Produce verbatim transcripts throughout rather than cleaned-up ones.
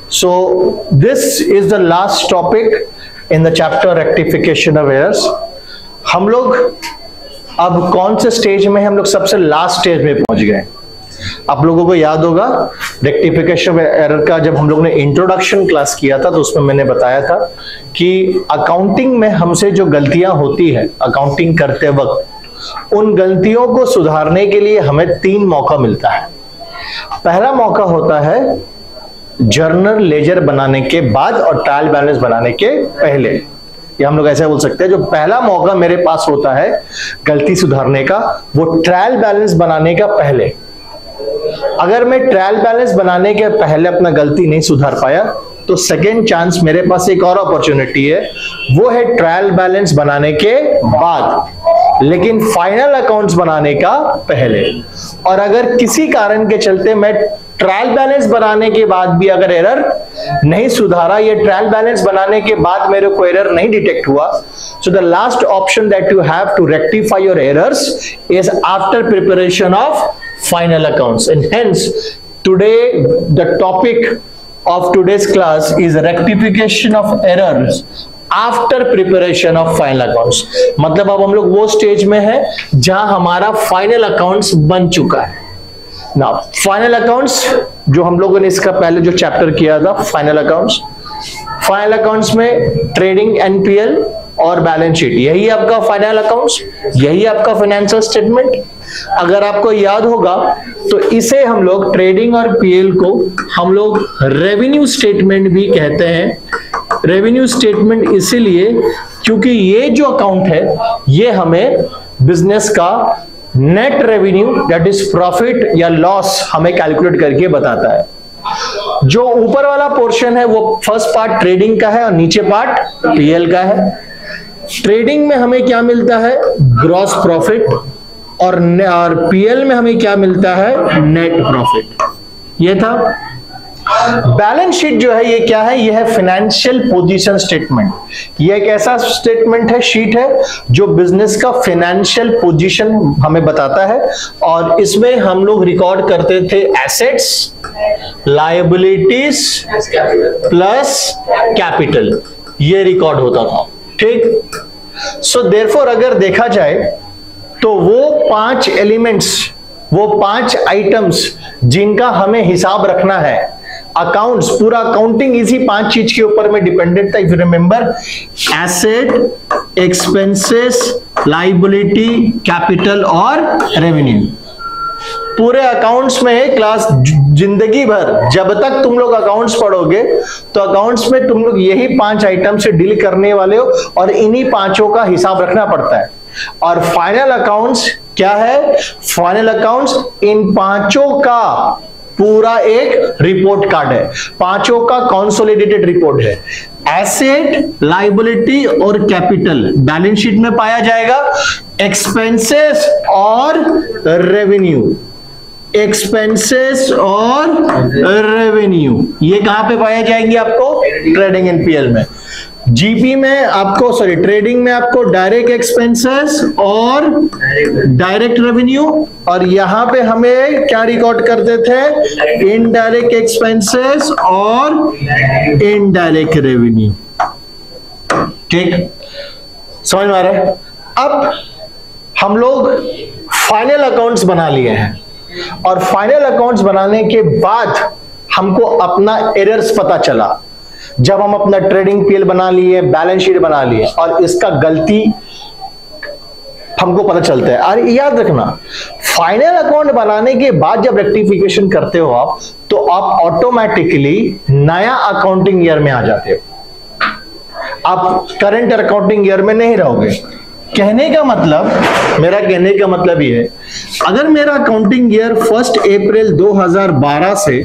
So this is the last topic in the chapter rectification of errors. हम लोग अब कौन से स्टेज में, हम लोग सबसे लास्ट स्टेज में पहुंच गए। आप लोगों को याद होगा रेक्टिफिकेशन एरर का जब हम लोग ने इंट्रोडक्शन क्लास किया था तो उसमें मैंने बताया था कि अकाउंटिंग में हमसे जो गलतियां होती है अकाउंटिंग करते वक्त, उन गलतियों को सुधारने के लिए हमें तीन मौका मिलता है। पहला मौका होता है जर्नल लेजर बनाने के बाद और ट्रायल बैलेंस बनाने के पहले, या हम लोग ऐसा बोल सकते हैं जो पहला मौका मेरे पास होता है गलती सुधारने का, वो ट्रायल बैलेंस बनाने का पहले। अगर मैं ट्रायल बैलेंस बनाने के पहले अपना गलती नहीं सुधार पाया तो सेकेंड चांस मेरे पास एक और अपॉर्चुनिटी है, वो है ट्रायल बैलेंस बनाने के बाद, लेकिन फाइनल अकाउंट्स बनाने का पहले। और अगर किसी कारण के चलते मैं ट्रायल बैलेंस बनाने के बाद भी अगर एरर नहीं सुधारा, ये ट्रायल बैलेंस बनाने के बाद मेरे को एरर नहीं डिटेक्ट हुआ, so the last option that you have to rectify your errors is after preparation of final accounts. And hence today the topic of today's class is rectification of errors after preparation of final accounts. मतलब अब हम लोग वो stage में है जहां हमारा final accounts बन चुका है ना। फाइनल अकाउंट्स जो हम लोगों ने इसका पहले जो चैप्टर किया था फाइनल अकाउंट्स, फाइनल अकाउंट्स में ट्रेडिंग, एनपीएल और बैलेंस शीट, यही आपका फाइनल अकाउंट्स, यही आपका फाइनेंशियल स्टेटमेंट। अगर आपको याद होगा तो इसे हम लोग ट्रेडिंग और पीएल को हम लोग रेवेन्यू स्टेटमेंट भी कहते हैं। रेवेन्यू स्टेटमेंट इसीलिए क्योंकि ये जो अकाउंट है ये हमें बिजनेस का net revenue that is profit या लॉस हमें कैलकुलेट करके बताता है। जो ऊपर वाला पोर्शन है वो फर्स्ट पार्ट ट्रेडिंग का है और नीचे पार्ट पीएल का है। ट्रेडिंग में हमें क्या मिलता है, ग्रॉस प्रॉफिट, और, और पीएल में हमें क्या मिलता है, नेट प्रॉफिट। ये था। बैलेंस शीट जो है ये क्या है, ये है फाइनेंशियल पोजीशन स्टेटमेंट। ये एक ऐसा स्टेटमेंट है, शीट है जो बिजनेस का फाइनेंशियल पोजीशन हमें बताता है, और इसमें हम लोग रिकॉर्ड करते थे एसेट्स, लायबिलिटीज प्लस कैपिटल, ये रिकॉर्ड होता था। ठीक। सो देयरफॉर अगर देखा जाए तो वो पांच एलिमेंट्स, वो पांच आइटम्स जिनका हमें हिसाब रखना है, अकाउंट्स, पूरा अकाउंटिंग इसी पांच चीज के ऊपर में डिपेंडेंट था। If you remember, asset, expenses, liability, capital और रेवेन्यू। पूरे अकाउंट्स में क्लास जिंदगी भर जब तक तुम लोग अकाउंट्स पढ़ोगे तो अकाउंट्स में तुम लोग यही पांच आइटम से डील करने वाले हो और इन्हीं पांचों का हिसाब रखना पड़ता है। और फाइनल अकाउंट्स क्या है, फाइनल अकाउंट्स इन पांचों का पूरा एक रिपोर्ट कार्ड है, पांचों का कंसोलिडेटेड रिपोर्ट है। एसेट, लायबिलिटी और कैपिटल बैलेंस शीट में पाया जाएगा, एक्सपेंसेस और रेवेन्यू, एक्सपेंसेस और रेवेन्यू ये कहां पे पाया जाएंगे आपको, ट्रेडिंग एंड पीएल में। जीपी में आपको, सॉरी ट्रेडिंग में आपको डायरेक्ट एक्सपेंसेस और डायरेक्ट रेवेन्यू, और यहां पे हमें क्या रिकॉर्ड करते थे, इनडायरेक्ट एक्सपेंसेस और इनडायरेक्ट रेवेन्यू। ठीक, समझ में आ रहा है। अब हम लोग फाइनल अकाउंट्स बना लिए हैं, और फाइनल अकाउंट्स बनाने के बाद हमको अपना एरर्स पता चला। जब हम अपना ट्रेडिंग पीएल बना लिए, बैलेंस शीट बना लिए, और इसका गलती हमको पता चलता है। और याद रखना, फाइनल अकाउंट बनाने के बाद जब रेक्टिफिकेशन करते हो आप, तो आप ऑटोमेटिकली नया अकाउंटिंग ईयर में आ जाते हो, आप करंट अकाउंटिंग ईयर में नहीं रहोगे। कहने का मतलब, मेरा कहने का मतलब ये है, अगर मेरा अकाउंटिंग ईयर फर्स्ट अप्रैल दो हज़ार बारह से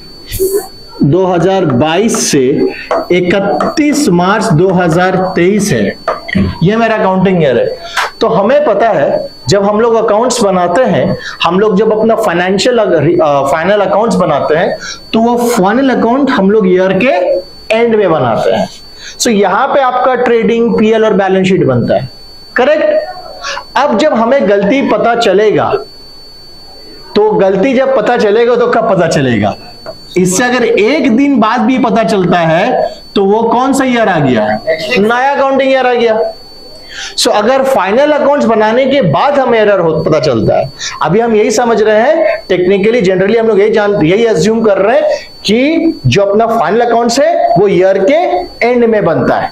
दो हज़ार बाईस से इकतीस मार्च दो हज़ार तेईस है, ये मेरा अकाउंटिंग ईयर है, तो हमें पता है जब हम लोग अकाउंट्स बनाते हैं, हम लोग जब अपना फाइनेंशियल फाइनल अकाउंट्स बनाते हैं तो वो फाइनल अकाउंट हम लोग ईयर के एंड में बनाते हैं। सो so, यहां पे आपका ट्रेडिंग, पीएल और बैलेंस शीट बनता है, करेक्ट। अब जब हमें गलती पता चलेगा, तो गलती जब पता चलेगा तो कब पता चलेगा, इससे अगर एक दिन बाद भी पता चलता है तो वो कौन सा ईयर आ गया, नया अकाउंटिंग ईयर आ गया। सो so, अगर फाइनल अकाउंट्स बनाने के बाद हमें एरर हो पता चलता है, अभी हम यही समझ रहे हैं टेक्निकली जनरली हम लोग यही जान यही अज्यूम कर रहे हैं कि जो अपना फाइनल अकाउंट्स है वो ईयर के एंड में बनता है,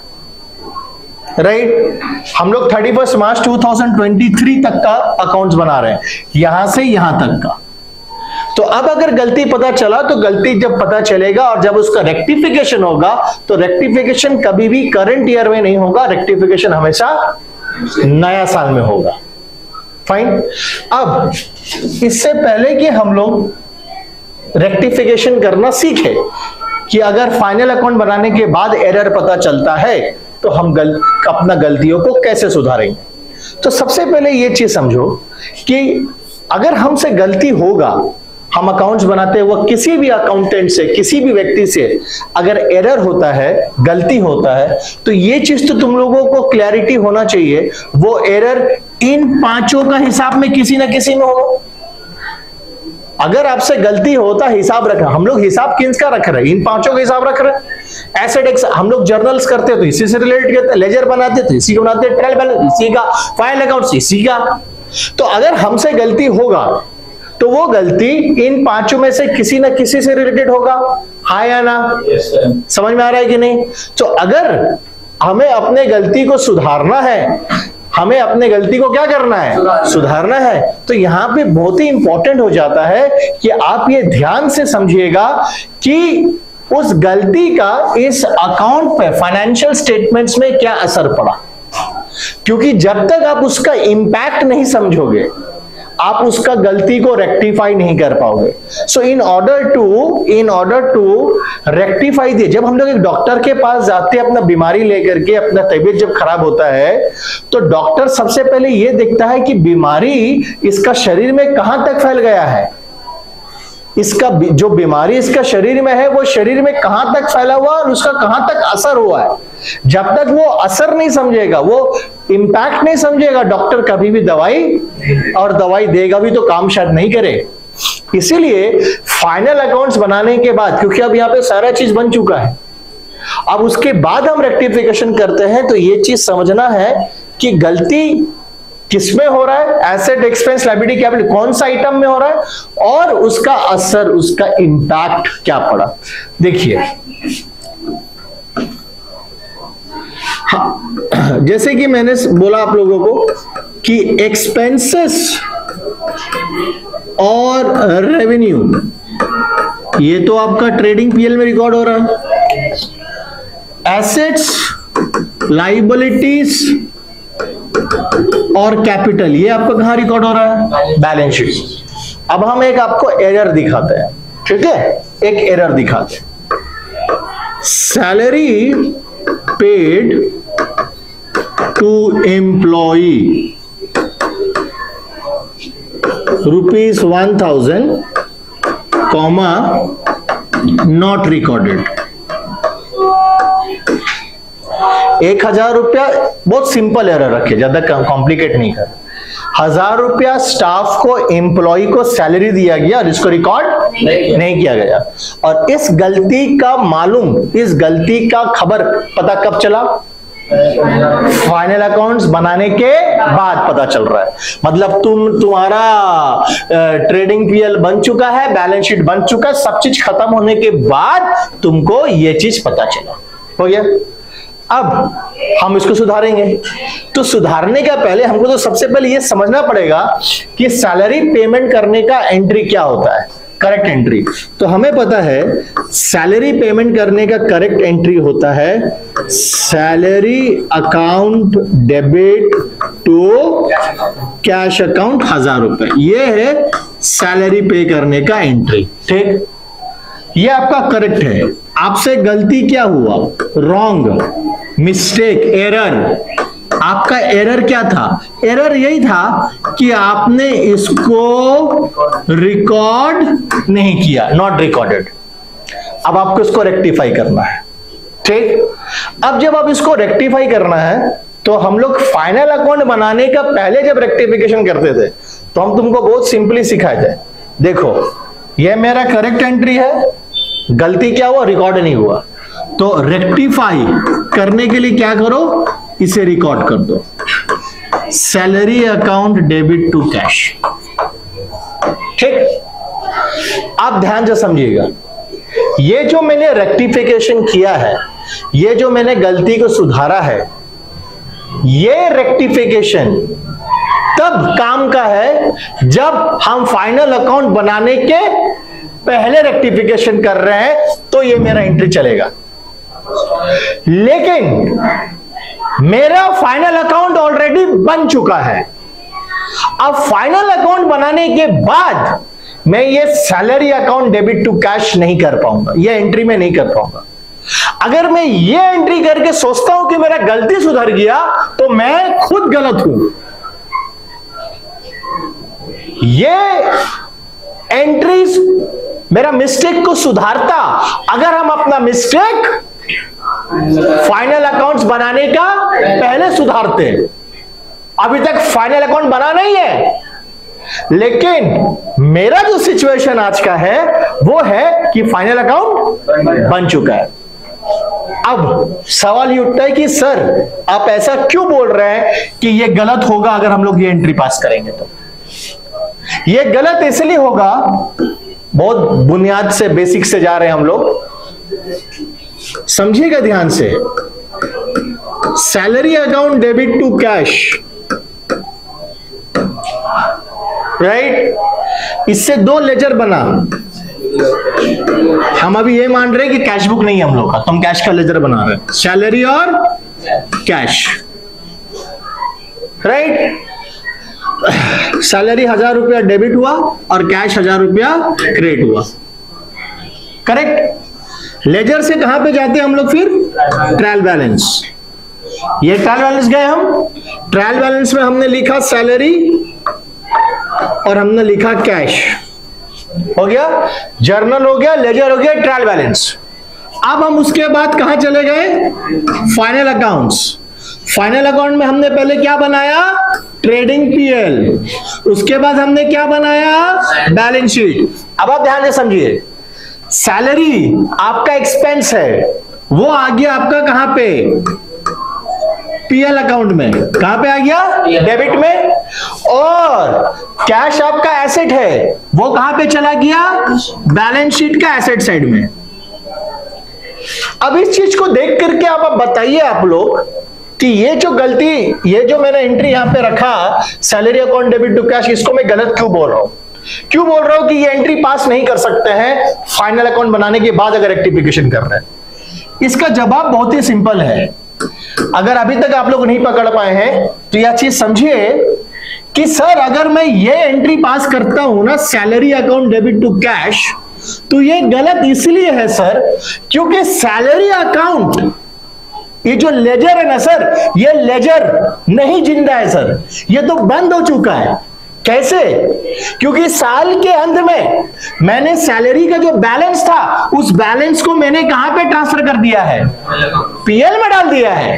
राइट right? हम लोग thirty first March two thousand twenty three तक का अकाउंट्स बना रहे हैं, यहां से यहां तक का। तो अब अगर गलती पता चला तो गलती जब पता चलेगा और जब उसका रेक्टिफिकेशन होगा तो रेक्टिफिकेशन कभी भी करंट ईयर में नहीं होगा, रेक्टिफिकेशन हमेशा नया साल में होगा। फाइन। अब इससे पहले कि हम लोग रेक्टिफिकेशन करना सीखे कि अगर फाइनल अकाउंट बनाने के बाद एरर पता चलता है तो हम गल, अपना गलतियों को कैसे सुधारेंगे। तो सबसे पहले ये चीज समझो कि अगर हमसे गलती होगा, हम अकाउंट्स बनाते हैं, वो किसी भी अकाउंटेंट से किसी भी व्यक्ति से अगर एरर होता है, गलती होता है, तो ये चीज तो तुम लोगों को क्लैरिटी होना चाहिए वो एरर इन पांचों का हिसाब में किसी ना किसी में हो। अगर आपसे गलती होता हिसाब रख रहे, हम लोग हिसाब किसका रख रहे हैं, इन पांचों का हिसाब रख रहे हैं। एसेट एक्स हम लोग जर्नल्स करते हैं तो इसी से रिलेटेड करते हैं, लेजर बनाते हैं तो इसी को बनाते हैं, ट्रायल बैलेंस इसी का, फाइनल अकाउंट्स इसी का। तो अगर हमसे गलती होगा तो वो गलती इन पांचों में से किसी ना किसी से रिलेटेड होगा, हाँ या ना? yes, समझ में आ रहा है कि नहीं? तो अगर हमें अपने गलती को सुधारना है, हमें अपने गलती को क्या करना है, सुधारना, सुधारना है, तो यहां पे बहुत ही इंपॉर्टेंट हो जाता है कि आप ये ध्यान से समझिएगा कि उस गलती का इस अकाउंट पे फाइनेंशियल स्टेटमेंट्स में क्या असर पड़ा। क्योंकि जब तक आप उसका इंपैक्ट नहीं समझोगे आप उसका गलती को रेक्टिफाई नहीं कर पाओगे। So in order to in order to rectify दिए, जब हम लोग एक डॉक्टर के पास जाते हैं अपना बीमारी लेकर के, अपना तबीयत जब खराब होता है तो डॉक्टर सबसे पहले ये देखता है कि बीमारी इसका शरीर में कहां तक फैल गया है, इसका जो बीमारी इसका शरीर में है वो शरीर में कहां तक फैला हुआ और उसका कहां तक असर हुआ है। जब तक वो असर नहीं समझेगा, वो इंपैक्ट नहीं समझेगा, डॉक्टर कभी भी दवाई और दवाई देगा भी तो काम शायद नहीं करे। इसीलिए फाइनल अकाउंट्स बनाने के बाद, क्योंकि अब यहाँ पे सारा चीज बन चुका है, अब उसके बाद हम रेक्टिफिकेशन करते हैं तो ये चीज समझना है कि गलती किसमें हो रहा है, एसेट एक्सपेंस लायबिलिटी कैपिटल कौन सा आइटम में हो रहा है और उसका असर, उसका इंपैक्ट क्या पड़ा। देखिए हाँ, जैसे कि मैंने बोला आप लोगों को कि एक्सपेंसेस और रेवेन्यू ये तो आपका ट्रेडिंग पीएल में रिकॉर्ड हो रहा है, एसेट्स लायबिलिटीज और कैपिटल ये आपका कहां रिकॉर्ड हो रहा है, बैलेंस शीट। अब हम एक आपको एरर दिखाते हैं, ठीक है, एक एरर दिखाते हैं। Salary paid to employee rupees one thousand comma not recorded. एक हजार रुपया, बहुत सिंपल एरर रखे, ज्यादा कॉम्प्लिकेट नहीं कर। हजार रुपया स्टाफ को एम्प्लॉय को सैलरी दिया गया और इसको रिकॉर्ड नहीं, नहीं किया गया। और इस गलती का मालूम, इस गलती का खबर पता कब चला, फाइनल अकाउंट्स बनाने के बाद पता चल रहा है। मतलब तुम तुम्हारा ट्रेडिंग पीएल बन चुका है, बैलेंस शीट बन चुका है, सब चीज खत्म होने के बाद तुमको ये चीज पता चला। हो गया। अब हम इसको सुधारेंगे, तो सुधारने का पहले हमको तो सबसे पहले ये समझना पड़ेगा कि सैलरी पेमेंट करने का एंट्री क्या होता है, करेक्ट एंट्री। तो हमें पता है सैलरी पेमेंट करने का करेक्ट एंट्री होता है salary account debit to cash account हजार रुपए, ये है सैलरी पे करने का एंट्री। ठीक, ये आपका करेक्ट है। आपसे गलती क्या हुआ, रॉन्ग, मिस्टेक, एरर। आपका एरर क्या था, एरर यही था कि आपने इसको रिकॉर्ड नहीं किया, नॉट रिकॉर्डेड। अब आपको इसको रेक्टिफाई करना है। ठीक, अब जब आप इसको रेक्टिफाई करना है तो हम लोग फाइनल अकाउंट बनाने का पहले जब रेक्टिफिकेशन करते थे तो हम तुमको बहुत सिंपली सिखाए थे। देखो ये मेरा करेक्ट एंट्री है, गलती क्या हुआ, रिकॉर्ड नहीं हुआ। तो रेक्टिफाई करने के लिए क्या करो, इसे रिकॉर्ड कर दो, salary account debit to cash. ठीक, आप ध्यान से समझिएगा, ये जो मैंने रेक्टिफिकेशन किया है, ये जो मैंने गलती को सुधारा है, ये रेक्टिफिकेशन तब काम का है जब हम फाइनल अकाउंट बनाने के पहले रेक्टिफिकेशन कर रहे हैं, तो ये मेरा एंट्री चलेगा। लेकिन मेरा फाइनल अकाउंट ऑलरेडी बन चुका है। अब फाइनल अकाउंट बनाने के बाद मैं ये salary account debit to cash नहीं कर पाऊंगा, ये एंट्री में नहीं कर पाऊंगा। अगर मैं ये एंट्री करके सोचता हूं कि मेरा गलती सुधर गया, तो मैं खुद गलत हूं। ये एंट्रीज मेरा मिस्टेक को सुधारता अगर हम अपना मिस्टेक फाइनल अकाउंट्स बनाने का पहले सुधारते। अभी तक फाइनल अकाउंट बना नहीं है, लेकिन मेरा जो सिचुएशन आज का है वो है कि फाइनल अकाउंट बन चुका है। अब सवाल ये उठता है कि सर आप ऐसा क्यों बोल रहे हैं कि ये गलत होगा अगर हम लोग ये एंट्री पास करेंगे? तो ये गलत इसलिए होगा, बहुत बुनियाद से, बेसिक से जा रहे हैं हम लोग, समझिएगा ध्यान से। Salary account debit to cash, right, इससे दो लेजर बना। हम अभी ये मान रहे हैं कि कैश बुक नहीं है हम लोग का, तो हम कैश का लेजर बना रहे हैं, सैलरी और कैश, राइट। सैलरी हजार रुपया डेबिट हुआ और कैश हजार रुपया क्रेडिट हुआ, करेक्ट। लेजर से कहां पे जाते हैं हम लोग फिर? Trial balance. ये ट्रायल बैलेंस गए हम, ट्रायल बैलेंस में हमने लिखा सैलरी और हमने लिखा कैश, हो गया, जर्नल हो गया, लेजर हो गया, ट्रायल बैलेंस। अब हम उसके बाद कहां चले गए? Final accounts. फाइनल अकाउंट में हमने पहले क्या बनाया? Trading PL. उसके बाद हमने क्या बनाया? Balance sheet. अब आप ध्यान से समझिए, सैलरी आपका एक्सपेंस है, वो आ गया आपका कहां पे? पीएल अकाउंट में। कहां पे आ गया? डेबिट में। और कैश आपका एसेट है, वो कहां पे चला गया? बैलेंस शीट का एसेट साइड में। अब इस चीज को देख करके आप अब बताइए आप लोग कि ये जो गलती, ये जो मैंने एंट्री यहां पे रखा salary account debit to cash, इसको मैं गलत क्यों बोल रहा हूं? क्यों बोल रहा हूं कि ये एंट्री पास नहीं कर सकते हैं फाइनल अकाउंट बनाने के बाद अगर रेक्टिफिकेशन कर रहे हैं? इसका जवाब बहुत ही सिंपल है। अगर अभी तक आप लोग नहीं पकड़ पाए हैं तो यह चीज समझिए कि सर अगर मैं ये एंट्री पास करता हूं ना, salary account debit to cash, तो ये गलत इसलिए है सर क्योंकि सैलरी अकाउंट, ये जो लेजर है ना सर, ये लेजर नहीं जिंदा है सर, ये तो बंद हो चुका है। कैसे? क्योंकि साल के अंत में मैंने सैलरी का जो बैलेंस था, उस बैलेंस को मैंने कहां पे ट्रांसफर कर दिया है? पीएल में डाल दिया है।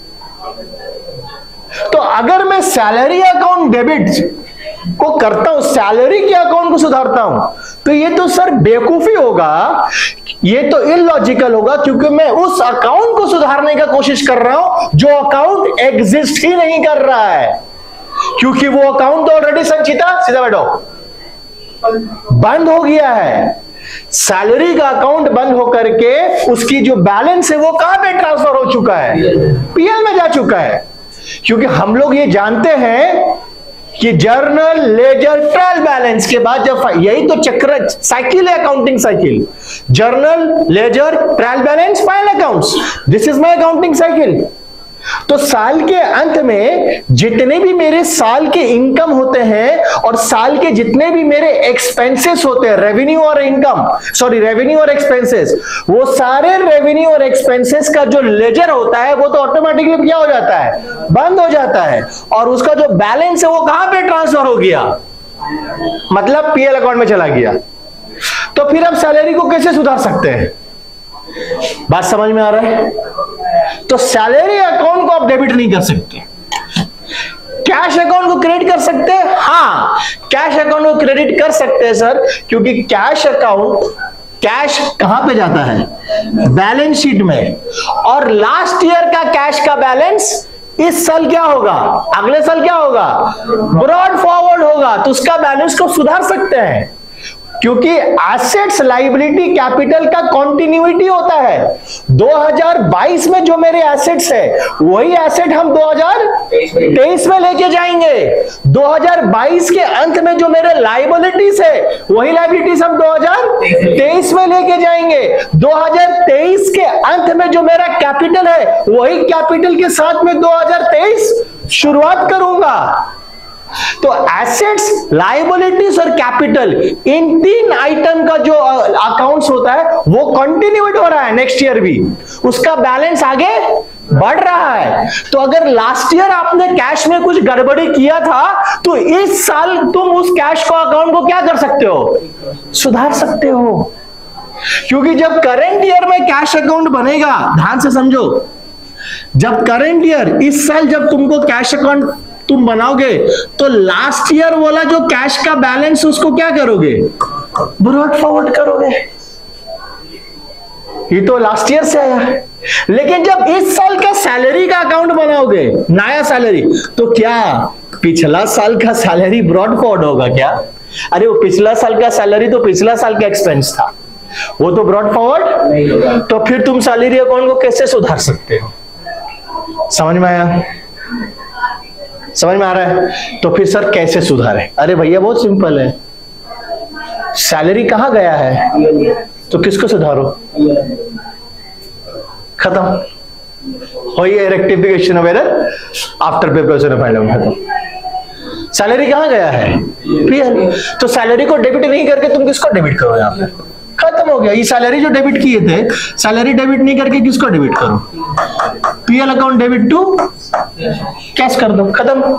तो अगर मैं सैलरी अकाउंट डेबिट को करता हूं, सैलरी के अकाउंट को सुधारता हूं, तो ये तो सर बेवकूफी होगा, ये तो इलॉजिकल होगा, क्योंकि मैं उस अकाउंट को सुधारने का कोशिश कर रहा हूं जो अकाउंट एग्जिस्ट ही नहीं कर रहा है, क्योंकि वो अकाउंट तो ऑलरेडी संचिता, सीधा बैठो, बंद हो गया है। सैलरी का अकाउंट बंद होकर के उसकी जो बैलेंस है वो कहां पे ट्रांसफर हो चुका है? पीएल में जा चुका है। क्योंकि हम लोग ये जानते हैं कि जर्नल, लेजर, ट्रायल बैलेंस के बाद जब, यही तो चक्र साइकिल है, accounting cycle, journal, ledger, trial balance, final accounts, this is my accounting cycle. तो साल के अंत में जितने भी मेरे साल के इनकम होते हैं और साल के जितने भी मेरे एक्सपेंसेस होते हैं, रेवेन्यू और इनकम, सॉरी रेवेन्यू और एक्सपेंसेस, वो सारे रेवेन्यू और एक्सपेंसेस का जो लेजर होता है वो तो ऑटोमेटिकली क्या हो जाता है? बंद हो जाता है। और उसका जो बैलेंस है वो कहां पे ट्रांसफर हो गया? मतलब पीएल अकाउंट में चला गया। तो फिर आप सैलरी को कैसे सुधार सकते हैं? बात समझ में आ रहा है? तो सैलरी अकाउंट को आप डेबिट नहीं कर सकते, कैश अकाउंट को क्रेडिट कर सकते हैं। हाँ, कैश अकाउंट को क्रेडिट कर सकते हैं सर, क्योंकि कैश अकाउंट कैश कहां पे जाता है? बैलेंस शीट में। और लास्ट ईयर का कैश का बैलेंस इस साल क्या होगा, अगले साल क्या होगा, ब्रॉड फॉरवर्ड होगा। तो उसका बैलेंस को सुधार सकते हैं, क्योंकि एसेट्स लायबिलिटी कैपिटल का कंटिन्यूटी होता है। दो हज़ार बाईस में जो मेरे एसेट्स है वही एसेट हम दो हज़ार तेईस में लेके जाएंगे। दो हज़ार बाईस के अंत में जो मेरे लायबिलिटीज है वही लायबिलिटीज हम दो हज़ार तेईस में लेके जाएंगे। दो हज़ार तेईस के अंत में जो मेरा कैपिटल है वही कैपिटल के साथ में दो हज़ार तेईस शुरुआत करूंगा। तो एसेट्स, लायबिलिटीज और कैपिटल, इन तीन आइटम का जो अकाउंट्स होता है वो कंटिन्यूट हो रहा है नेक्स्ट ईयर भी, उसका बैलेंस आगे बढ़ रहा है। तो अगर लास्ट ईयर आपने कैश में कुछ गड़बड़ी किया था तो इस साल तुम उस कैश को अकाउंट को क्या कर सकते हो, सुधार सकते हो। क्योंकि जब करंट ईयर में कैश अकाउंट बनेगा, ध्यान से समझो, जब करंट ईयर, इस साल जब तुमको कैश अकाउंट तुम बनाओगे तो लास्ट ईयर वाला जो कैश का बैलेंस उसको क्या करोगे, ब्रॉड फॉरवर्ड करोगे। ये तो लास्ट ईयर से आया है। लेकिन जब इस साल का सैलरी का अकाउंट बनाओगे, नया सैलरी, तो क्या पिछला साल का सैलरी ब्रॉड फॉरवर्ड होगा क्या? अरे वो पिछला साल का सैलरी तो पिछला साल का एक्सपेंस था, वो तो ब्रॉड फॉरवर्ड नहीं होगा। तो फिर तुम सैलरी अकाउंट को कैसे सुधार सकते हो? समझ में आया? समझ में आ रहा है? तो फिर सर कैसे सुधारें? अरे भैया बहुत सिंपल है, सैलरी कहां गया है तो किसको सुधारो, खत्म हो ये rectification of error after preparation of final, खत्म। सैलरी कहां गया है, पीएल। तो सैलरी को डेबिट नहीं करके तुम किसको डेबिट करो, यहां पे खत्म हो गया। ये सैलरी जो डेबिट किए थे, सैलरी डेबिट नहीं करके किसको डेबिट करो, PL account debit to cash कर दो, खत्म।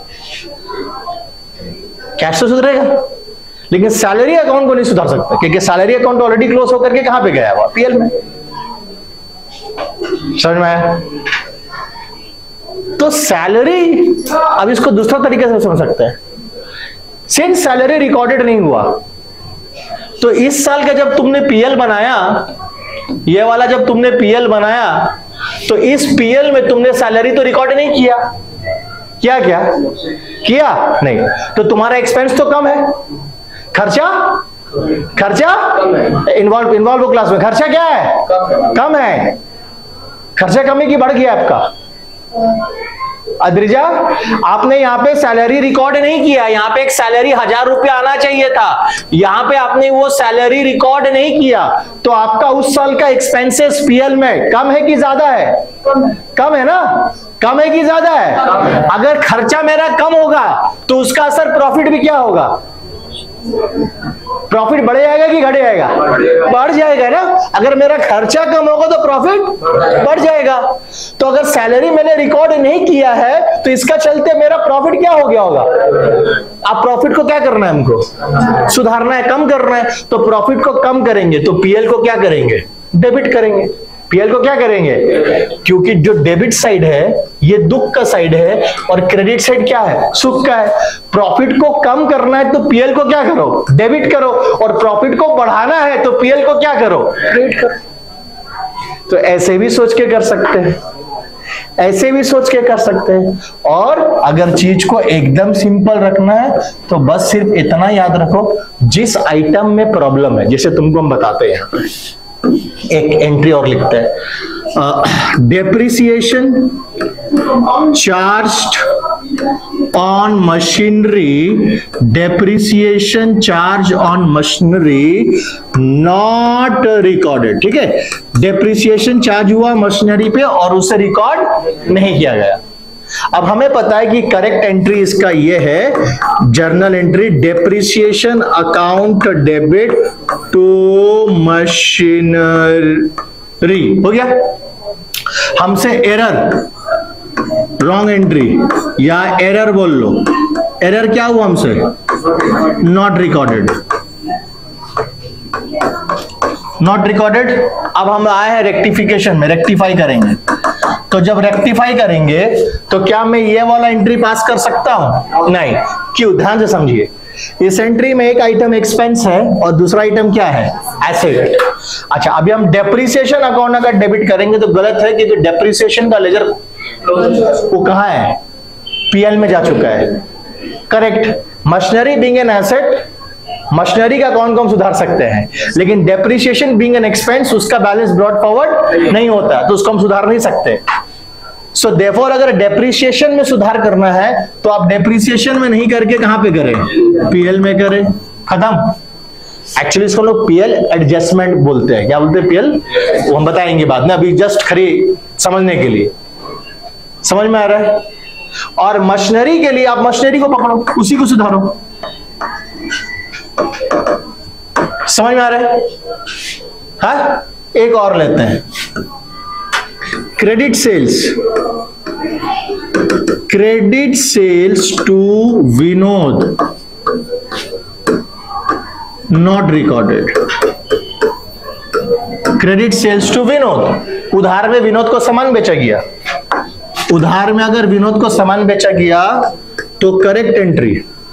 कैश तो सुधरेगा, लेकिन सैलरी अकाउंट को नहीं सुधार सकता, क्योंकि सैलरी अकाउंट ऑलरेडी क्लोज होकर के कहां पे गया हुआ, पीएल में। समझ में आया? तो सैलरी, अब इसको दूसरा तरीके से समझ सकते हैं। सिंस सैलरी रिकॉर्डेड नहीं हुआ, तो इस साल का जब तुमने पीएल बनाया, ये वाला जब तुमने पीएल बनाया, तो इस पीएल में तुमने सैलरी तो रिकॉर्ड नहीं किया, क्या क्या किया नहीं, तो तुम्हारा एक्सपेंस तो कम है, खर्चा खर्चा इन्वॉल्व इन्वॉल्व हो क्लास में, खर्चा क्या है, कम है। खर्चा कमी की बढ़ गया आपका। अद्रिजा, आपने यहाँ पे सैलरी रिकॉर्ड नहीं किया, यहाँ पे एक सैलरी हजार रुपया आना चाहिए था, यहाँ पे आपने वो सैलरी रिकॉर्ड नहीं किया, तो आपका उस साल का एक्सपेंसेस पीएल में कम है कि ज्यादा है, कम है ना, कम है कि ज्यादा है। अगर खर्चा मेरा कम होगा तो उसका असर प्रॉफिट भी क्या होगा, प्रॉफिट बढ़ जाएगा कि घट जाएगा, बढ़ जाएगा ना। अगर मेरा खर्चा कम होगा तो प्रॉफिट बढ़ जाएगा। तो अगर सैलरी मैंने रिकॉर्ड नहीं किया है तो इसका चलते मेरा प्रॉफिट क्या हो गया होगा। अब प्रॉफिट को क्या करना है, हमको सुधारना है, कम करना है। तो प्रॉफिट को कम करेंगे तो पीएल को क्या करेंगे, डेबिट करेंगे। पीएल को क्या करेंगे, क्योंकि जो डेबिट साइड है ये दुख का साइड है और क्रेडिट साइड क्या है, सुख का है। प्रॉफिट को कम करना है तो पीएल को क्या करो, डेबिट करो, और प्रॉफिट को बढ़ाना है तो पीएल को क्या करो, क्रेडिट करो। तो ऐसे भी सोच के कर सकते हैं, ऐसे भी सोच के कर सकते हैं। और अगर चीज को एकदम सिंपल रखना है तो बस सिर्फ इतना याद रखो, जिस आइटम में प्रॉब्लम है, जैसे तुमको हम बताते हैं, एक एंट्री और लिखते हैं, depreciation charged on machinery, depreciation charge on machinery not recorded. ठीक है, डेप्रिसिएशन चार्ज हुआ मशीनरी पे और उसे रिकॉर्ड नहीं किया गया। अब हमें पता है कि करेक्ट एंट्री इसका ये है, journal entry, depreciation account debit to machinery, हो गया। हमसे एरर, रॉन्ग एंट्री या एरर बोल लो, एरर क्या हुआ हमसे, नॉट रिकॉर्डेड, नॉट रिकॉर्डेड। अब हम आए हैं रेक्टिफिकेशन में, रेक्टिफाई करेंगे। तो जब रेक्टिफाई करेंगे तो क्या मैं ये वाला एंट्री पास कर सकता हूं, नहीं। क्यों, ध्यान से समझिए। इस एंट्री में एक आइटम एक्सपेंस है और दूसरा आइटम क्या है, एसेट। अच्छा, अभी हम डेप्रिसिएशन अकाउंट अगर डेबिट करेंगे तो गलत है, क्योंकि डेप्रिसिएशन का लेजर वो कहां है, पीएल में जा चुका है। Correct. Machinery being an asset, machinery का अकाउंट को हम सुधार सकते हैं, लेकिन डेप्रिसिएशन बीइंग एन एक्सपेंस उसका बैलेंस ब्रॉट फॉरवर्ड नहीं होता, तो उसको हम सुधार नहीं सकते। सो so, देयरफॉर अगर डेप्रिसिएशन में सुधार करना है तो आप डेप्रिसिएशन में नहीं करके कहां पे करें, पीएल में करें, खत्म। एक्चुअली इसको लोग पीएल एडजस्टमेंट बोलते हैं। क्या बोलते हैं पीएल, वो हम बताएंगे बाद में, अभी जस्ट खरी समझने के लिए। समझ में आ रहा है? और मशीनरी के लिए आप मशीनरी को पकड़ो, उसी को सुधारो। समझ में आ रहा है? हाँ, एक और लेते हैं, credit sales. Credit sales to Vinod not recorded. Credit sales to Vinod, उधार में विनोद को सामान बेचा गया। उधार में अगर विनोद को सामान बेचा गया तो correct entry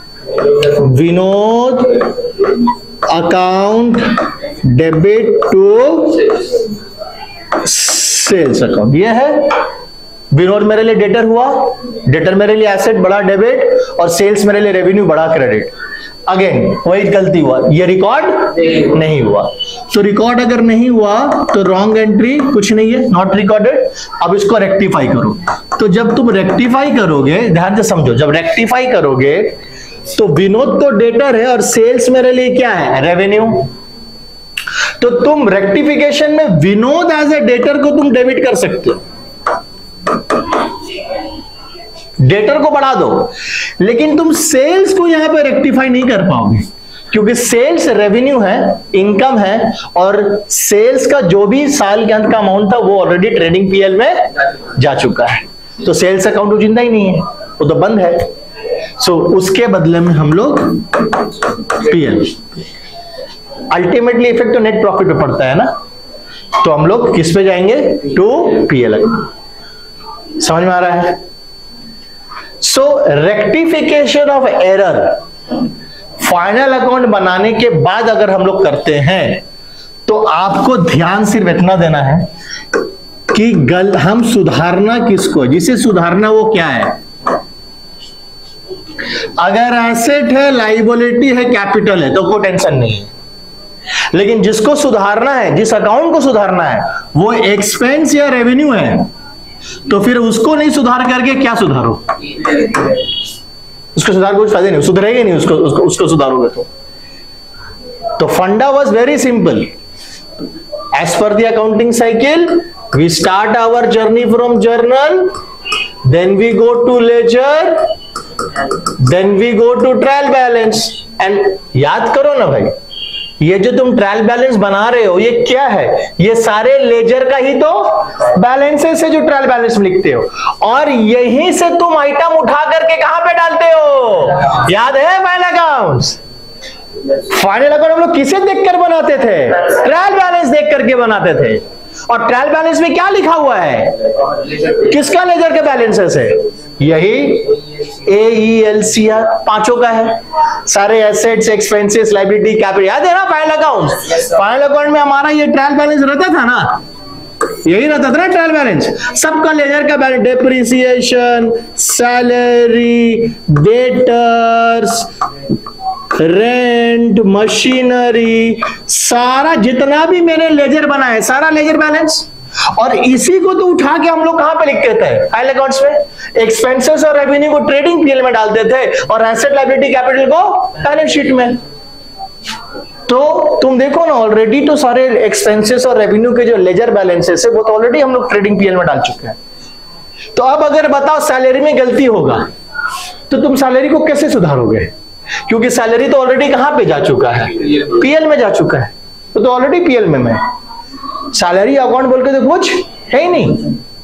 Vinod account debit to sales account. ये है विनोद मेरे लिए डेटर हुआ, डेटर मेरे लिए एसेट बड़ा डेबिट, और सेल्स मेरे लिए रेवेन्यू बड़ा क्रेडिट। अगेन वही गलती हुआ, ये रिकॉर्ड नहीं हुआ। तो रिकॉर्ड अगर नहीं हुआ तो रॉन्ग एंट्री, कुछ नहीं है, नॉट रिकॉर्डेड। अब इसको रेक्टिफाई करो। तो जब तुम रेक्टिफाई करोगे, ध्यान से समझो, जब रेक्टिफाई करोगे तो विनोद तो डेटर है और सेल्स मेरे लिए क्या है, रेवेन्यू। तो तुम रेक्टिफिकेशन में विनोद एज ए डेटर को तुम डेबिट कर सकते हो, डेटर को बढ़ा दो, लेकिन तुम सेल्स को यहां पे रेक्टिफाई नहीं कर पाओगे, क्योंकि सेल्स रेवेन्यू है, इनकम है, और सेल्स का जो भी साल के अंत का अमाउंट था वो ऑलरेडी ट्रेडिंग पीएल में जा चुका है। तो सेल्स अकाउंट तो जिंदा ही नहीं है, वो तो बंद है। सो so, उसके बदले में हम लोग पीएल, अल्टीमेटली इफेक्ट तो नेट प्रॉफिट पे पड़ता है ना, तो हम लोग किस पे जाएंगे, टू पीएल। समझ में आ रहा है? So rectification of error final account बनाने के बाद अगर हम लोग करते हैं तो आपको ध्यान सिर्फ इतना देना है कि गल हम सुधारना किसको, जिसे सुधारना वो क्या है। अगर एसेट है, लायबिलिटी है, कैपिटल है तो कोई टेंशन नहीं है, लेकिन जिसको सुधारना है, जिस अकाउंट को सुधारना है वो एक्सपेंस या रेवेन्यू है, तो फिर उसको नहीं सुधार करके क्या सुधारो, उसको सुधार कुछ फायदा नहीं, सुधरेगा नहीं उसको, उसको उसको सुधारोगे तो। तो फंडा was very simple. As per the accounting cycle we start our journey from journal, then we go to ledger, then we go to trial balance. And याद करो ना भाई, ये जो तुम ट्रायल बैलेंस बना रहे हो ये क्या है, ये सारे लेजर का ही तो बैलेंसेस है जो ट्रायल बैलेंस में लिखते हो, और यहीं से तुम आइटम उठा करके कहां पे डालते हो, याद है फाइनल अकाउंट्स। फाइनल अकाउंट हम लोग किसे देखकर बनाते थे, ट्रायल बैलेंस देख करके बनाते थे। और ट्रायल बैलेंस में क्या लिखा हुआ है, किसका लेजर के बैलेंसेस है, यही ए ई एल सी आर पांचों का है, सारे एसेट्स, एक्सपेंसेस, लायबिलिटी, कैपिटल। याद है ना फाइनल अकाउंट, फाइनल अकाउंट में हमारा ये ट्रायल बैलेंस रहता था ना, यही रहता था ना ट्रायल बैलेंस, सबका लेजर का balance, depreciation, salary, debtors, rent, machinery, सारा जितना भी मैंने लेजर बना है सारा लेजर बैलेंस। और इसी को तो उठा के हम लोग कहां पे लिखते थे, फाइनल अकाउंट्स में। एक्सपेंसेस और रेवेन्यू को ट्रेडिंग पीएल में डालते थे और एसेट, लायबिलिटी, कैपिटल को बैलेंस शीट में। तो तुम देखो ना, ऑलरेडी तो सारे एक्सपेंसेस और रेवेन्यू के जो लेजर बैलेंसेस है वो तो ऑलरेडी हम लोग ट्रेडिंग पीएल में डाल चुके हैं। तो अब अगर बताओ सैलरी में गलती होगा तो तुम सैलरी को कैसे सुधारोगे, क्योंकि सैलरी तो ऑलरेडी कहां पे जा चुका है, पीएल में जा चुका है, तो, तो ऑलरेडी पीएल में मैं सैलरी अकाउंट बोल के तो कुछ है ही नहीं।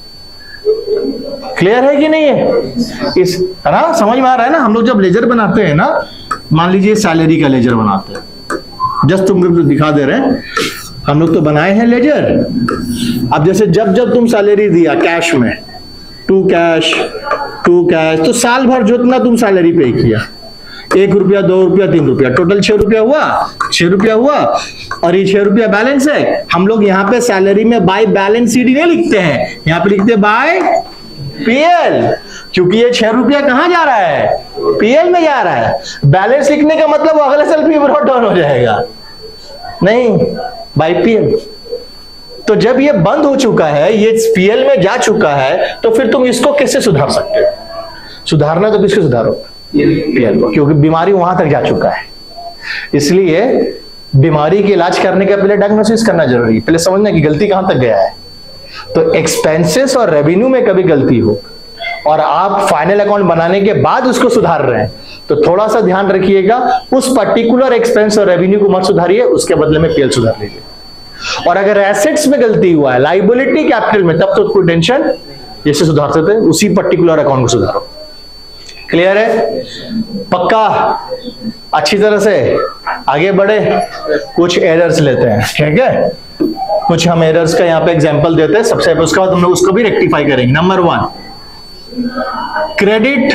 क्लियर है कि नहीं है? इस है ना, समझ में आ रहा है ना। हम लोग जब लेजर बनाते हैं ना, मान लीजिए सैलरी का लेजर बनाते हैं, जस्ट तुम लोग दिखा दे रहे हैं, हम लोग तो बनाए हैं लेजर। अब जैसे जब जब तुम सैलरी दिया कैश में, टू कैश टू कैश, तो साल भर जितना तुम सैलरी पे किया, एक रुपया, दो रुपया, तीन रुपया, टोटल छह रुपया हुआ, छह रुपया हुआ, और ये छह रुपया बैलेंस है। हम लोग यहाँ पे सैलरी में बाय बैलेंस शीट नहीं लिखते हैं, यहाँ पे लिखते हैं बाय पीएल, क्योंकि ये छह रुपया कहां जा रहा है, पीएल में जा रहा है। बैलेंस लिखने का मतलब वो अगले साल भी ब्रॉट डाउन हो जाएगा, नहीं, बाय पीएल। तो जब ये बंद हो चुका है, ये पीएल में जा चुका है, तो फिर तुम इसको कैसे सुधार सकते हो? सुधारना तो किसको सुधारो, पीएल को, क्योंकि बीमारी वहां तक जा चुका है। इसलिए बीमारी के इलाज करने के पहले डायग्नोसिस करना जरूरी है, पहले समझना कि गलती कहां तक गया है। तो एक्सपेंसेस और रेवेन्यू में कभी गलती हो और आप फाइनल अकाउंट बनाने के बाद उसको सुधार रहे हैं, तो थोड़ा सा ध्यान रखिएगा, उस पर्टिकुलर एक्सपेंस और रेवेन्यू को मत सुधारिए, उसके बदले में पीएल सुधार लीजिए। और अगर एसेट्स में गलती हुआ है, लायबिलिटी कैपिटल में, तब तो कोई टेंशन, जैसे सुधार सकते हैं उसी पर्टिकुलर अकाउंट को सुधारो। क्लियर है? पक्का? अच्छी तरह से आगे बढ़े। कुछ एरर्स लेते हैं, ठीक है? कुछ हम एरर्स का यहाँ पे एग्जांपल देते हैं। सबसे पहले उसका बाद हम लोग उसको भी रेक्टिफाई करेंगे। Number one, credit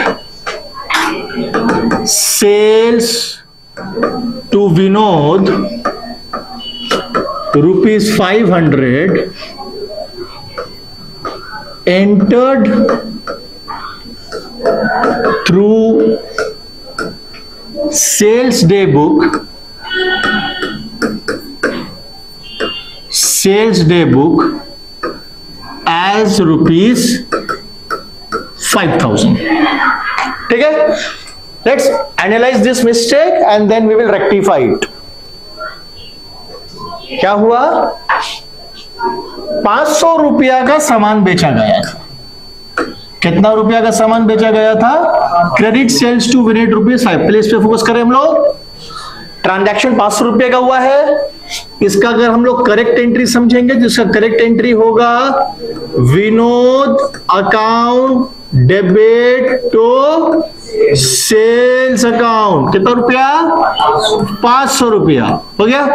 sales to Vinod rupees five hundred entered through sales day book, sales day book as rupees five thousand. ठीक है? Let's analyse this mistake and then we will rectify it. क्या हुआ? पांच सौ रुपया का सामान बेचा गया था। कितना रुपया का सामान बेचा गया था? क्रेडिट सेल्स टू विनेट रुपीज फाइव। पहले इस पे फोकस करें हम लोग। ट्रांजैक्शन पांच सौ रुपये का हुआ है। इसका अगर हम लोग करेक्ट एंट्री समझेंगे, जिसका करेक्ट एंट्री होगा Vinod account debit to sales account. कितना रुपया? पांच सौ रुपया। हो गया?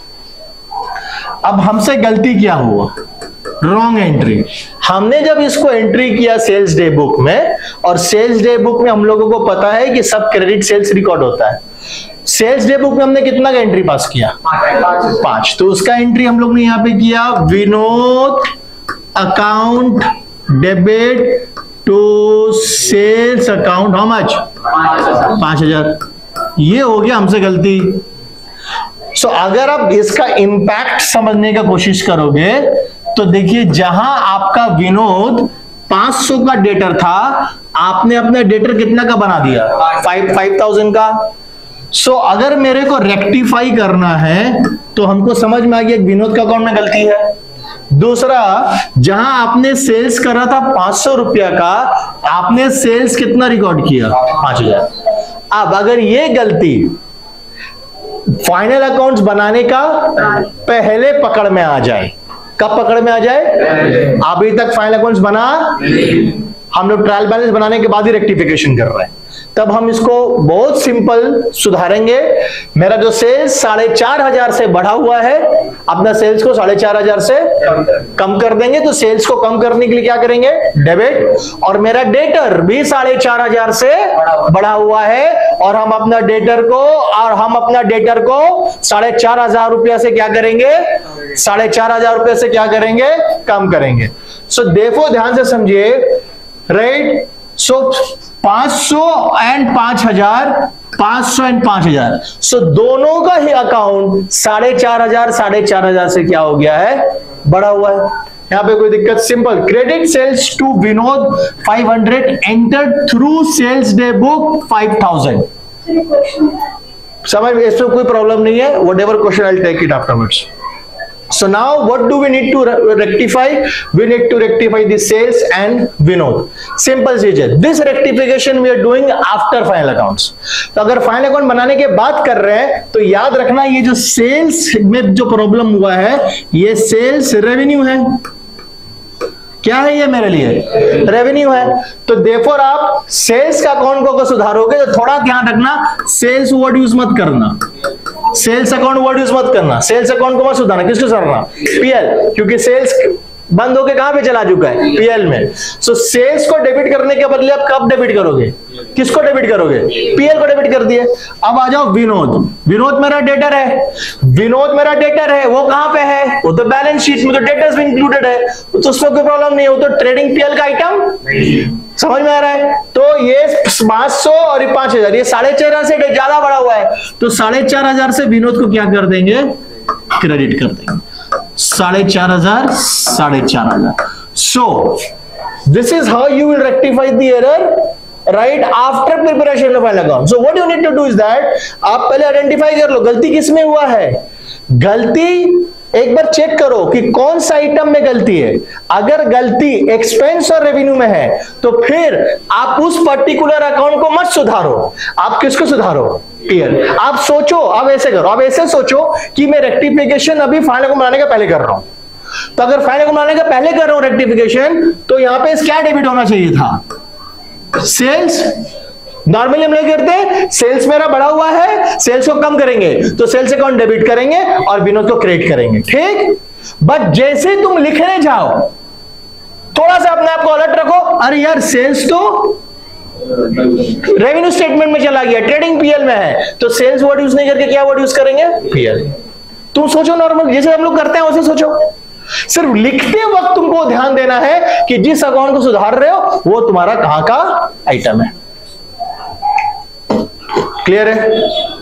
अब हमसे गलती क्या हुआ? Wrong entry. हमने जब इसको एंट्री किया सेल्स डे बुक में, और सेल्स डे बुक में हम लोगों को पता है कि सब क्रेडिट सेल्स रिकॉर्ड होता है। सेल्स डे बुक में हमने कितना का एंट्री पास किया? पांच। तो उसका एंट्री हम लोग ने यहां पे किया Vinod account debit to sales account. How much? पांच हजार। ये हो गया हमसे गलती। सो so, अगर आप इसका इंपैक्ट समझने का कोशिश करोगे तो देखिए, जहां आपका विनोद पांच सौ का डेटर था, आपने अपना डेटर कितना का बना दिया? फाइव फाइव थाउजेंड का। सो so, अगर मेरे को रेक्टिफाई करना है तो हमको समझ में आ गया विनोद का अकाउंट में गलती है। दूसरा, जहां आपने सेल्स करा था पांच सौ रुपया का, आपने सेल्स कितना रिकॉर्ड किया? पांच हजार। अब अगर ये गलती फाइनल अकाउंट्स बनाने का पहले पकड़ में आ जाए, कब पकड़ में आ जाए? अभी तक फाइनल अकाउंट्स बना, हम लोग ट्रायल बैलेंस बनाने के बाद ही रेक्टिफिकेशन कर रहे हैं, तब हम इसको बहुत सिंपल सुधारेंगे। मेरा जो सेल्स साढ़े चार हजार से बढ़ा हुआ है, अपना सेल्स को साढ़े चार हजार से कम कर देंगे। तो सेल्स को कम करने के लिए क्या करेंगे? डेबिट। और मेरा डेटर भी साढ़े चार हजार से बढ़ा हुआ है, और हम अपना डेटर को और हम अपना डेटर को साढ़े चार हजार रुपया से क्या करेंगे? साढ़े चार हजार रुपया से क्या करेंगे? कम करेंगे। सो so, देखो ध्यान से समझिए, राइट? सो पांच सौ एंड पांच हजार, पांच सौ एंड पांच हजार। सो दोनों का ही अकाउंट साढ़े चार हजार साढ़े चार हजार से क्या हो गया है? बढ़ा हुआ है। यहां पे कोई दिक्कत? Simple. Credit sales to Vinod five hundred entered through sales day book five thousand. समझ में? इसमें कोई प्रॉब्लम नहीं है। Whatever question I will take it afterwards. So now what do we need to rectify? We need to rectify the sales and Vinod. Simple चीज है। This rectification we are doing after final accounts. तो अगर final account बनाने के बाद कर रहे हैं तो याद रखना, ये जो sales में जो प्रॉब्लम हुआ है, ये sales revenue है। क्या है ये मेरे लिए? रेवेन्यू है। तो therefore आप सेल्स का अकाउंट को सुधारोगे तो थोड़ा ध्यान रखना, सेल्स वर्ड यूज मत करना, सेल्स अकाउंट वर्ड यूज मत करना। सेल्स अकाउंट को मत सुधारना। किसको सुधारना? पीएल। क्योंकि सेल्स बंद होके कहां पे चला चुका है, पीएल में। सो so, सेल्स को डेबिट करने के बदले आप कब डेबिट करोगे, किसको डेबिट करोगे, पीएल को डेबिट कर दिए। अब आ जाओ विनोद, विनोद मेरा डेटर है, विनोद मेरा डेटर है, वो कहां पे है, वो तो बैलेंस शीट में तो डेटर्स भी इंक्लूडेड है, तो उसमें कोई प्रॉब्लम नहीं है, वो तो ट्रेडिंग पीएल का आइटम समझ में आ रहा है। तो ये पांच सौ और ये पांच हजार, ये साढ़े चार हजार से ज्यादा बड़ा हुआ है, तो साढ़े चार हजार से विनोद को क्या कर देंगे, क्रेडिट कर देंगे, साढ़े चार हजार साढ़े चार हजार। So this is how you will rectify the error right after preparation of final account. So what you need to do is that, आप पहले आइडेंटिफाई कर लो गलती किसमें हुआ है, गलती एक बार चेक करो कि कौन सा आइटम में गलती है। अगर गलती एक्सपेंस और रेवेन्यू में है तो फिर आप उस पर्टिकुलर अकाउंट को मत सुधारो, आप किसको सुधारो, पीएल। आप सोचो, आप ऐसे करो, आप ऐसे सोचो कि मैं रेक्टिफिकेशन अभी फाइनल को बनाने का पहले कर रहा हूं, तो अगर फाइनल को बनाने का पहले कर रहा हूं रेक्टिफिकेशन, तो यहां पे क्या डेबिट होना चाहिए था, सेल्स। नॉर्मली हम नहीं करते, सेल्स मेरा बढ़ा हुआ है, सेल्स को कम करेंगे तो सेल्स अकाउंट डेबिट करेंगे और विनोद को क्रेडिट करेंगे, ठीक। बट जैसे तुम लिखने जाओ थोड़ा सा अपने आप को अलर्ट रखो, अरे यार सेल्स तो रेवेन्यू स्टेटमेंट में चला गया, ट्रेडिंग पीएल में है, तो सेल्स वर्ड यूज नहीं करके क्या वर्ड यूज करेंगे, पीएल। तुम सोचो नॉर्मल जैसे हम लोग करते हैं वैसे सोचो, सिर्फ लिखते वक्त तुमको ध्यान देना है कि जिस अकाउंट को सुधार रहे हो वो तुम्हारा कहां का आइटम है। क्लियर है।